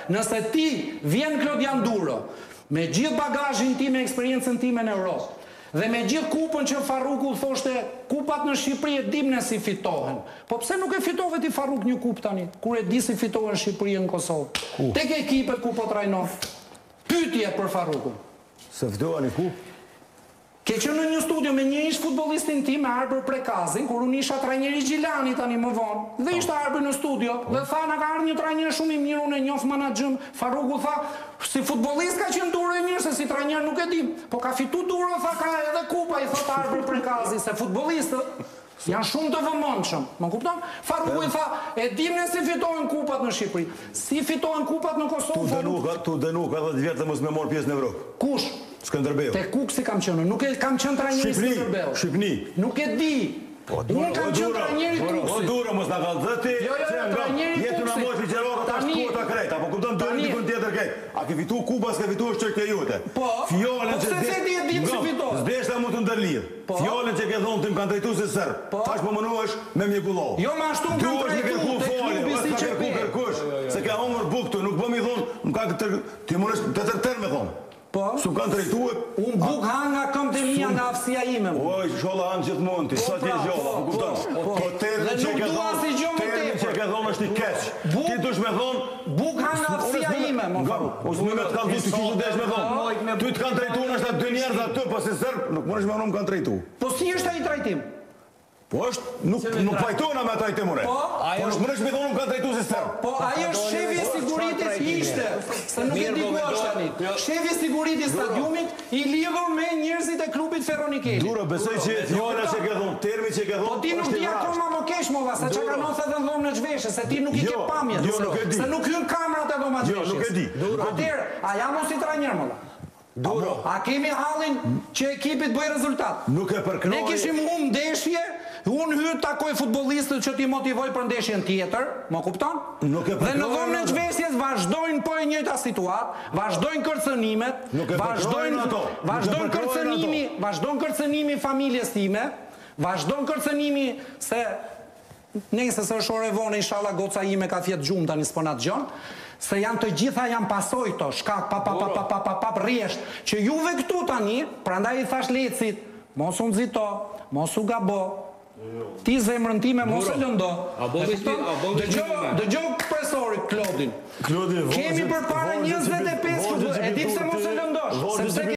nëse ti vjen Klodian Duro, me gjithë bagazhin ti, me eksperiencën time në Europë, dhe me gjithë kupën që Farruku thoshte, kupat në Shqipëri e dim ne si fitohen. Po pse nuk e fitove ti Farruk një kup tani, kur e di si fitohen Shqipëri në Kosovë? Tek ekipet ku po trajnon. Pyetje për Farrukun. Se fitohen një kup? Ke qenë në një studio me një ish futbollistin tim, Arbër Prekazin, kur unë isha trajneri Gjilani tani më vonë, dhe ishte Arbër në studio, dhe tha na ka ardhur një trajner shumë i mirë, unë e njoh menaxhim. Farruku tha, si futbollist ka qenë Duro i mirë, se si trajner nuk e di. Po ka fitu Duro, tha, ka edhe kupa, i thot Arbër Prekazi, se futbollistët janë shumë të vëmendshëm. Më kupton? Farruku i tha, e dim ne si fitohen kupat në Shqipëri. Si fitohen kupat në Kosovë? Tu dënu ka 10 vjet të mos më mor pjesë në Evropë. Kush? Skënderbeu. Te Kuksi kam qenë, nuk e kam qenë trajneri Skënderbeu. Shqipni. Nuk e di. Unë kam qenë trajneri Kuksi. O Duro mos na kallë zëti. Jo, trajneri Kuksi. Jetu na mos ligjëroka tash kuota krejt, apo kupton dikun tjetër krejt. A ke fitu kupa, s'ke fitu është çështja jote. Po. Fjalën që se ti e di si fitohet. S'deshta mu të ndërlidh. Fjalën që ke thonë tim kanë drejtuar se serb. Tash po mënohesh me mjekullov. Jo, më ashtu kam drejtuar te klubi si çepe. Se ka humbur buktu, nuk po mi thon, nuk ka ti mënesh të tërë me thon. Po? Su kanë drejtuar. Unë buk hang nga këmbë të mia nga aftësia ime. Oj, sholla hang gjithmonë ti, sa ti e gjolla, po kupton? Po termi që ke thonë, termi që ke thonë është i keq. Ti dush me thonë, buk hang nga aftësia ime, më faru. Ose më të kanë thënë ti desh me thonë. Ty të kanë drejtuar është dy njerëz aty, po si serb, nuk mundesh me nuk kanë drejtuar. Po si është ai trajtim? Po është, nuk pajtona me trajtim ure. Po është mënesh me thonë nuk kanë drejtuar si serb. Po ai është shefi i siguritis ishte, se nuk e di ku është tani. Shefi i siguritis stadiumit i lidhur me njerëzit e klubit Ferronikeli. Duro, besoj që fjala që ke thonë, termi që ke thonë. Po ti nuk di akoma më keq mova, se çka kanë thënë edhe dhomë në çveshje, se ti nuk i ke pamjen. Jo, nuk e di. Se nuk hyn kamerat e dhoma çveshjes. Jo, nuk e di. Atëherë, a jam mos i trajner më? Duro. A kemi hallin që ekipit bëj rezultat? Nuk e përknoj. Ne kishim humbë ndeshje, unë hyr takoj futbollistët që t'i motivoj për ndeshjen tjetër, më kupton? Nuk e përknoj. Dhe në dhomën e çveshjes vazhdojnë po e njëjta situatë, vazhdojnë kërcënimet, vazhdon kërcënimi familjes time, vazhdon kërcënimi se nëse së është ore vone, inshallah goca ime ka fjetë gjumë tani s'po na dëgjon, se janë të gjitha janë pasojto, shkak pa rresht, që juve këtu tani, prandaj i thash Lecit, mos u nxito, mos u gabo, ti zemrën time mos e lëndo. Dëgjoj profesori Klodin. Kemi përpara 25 futboll, e di pse mos e lëndosh, sepse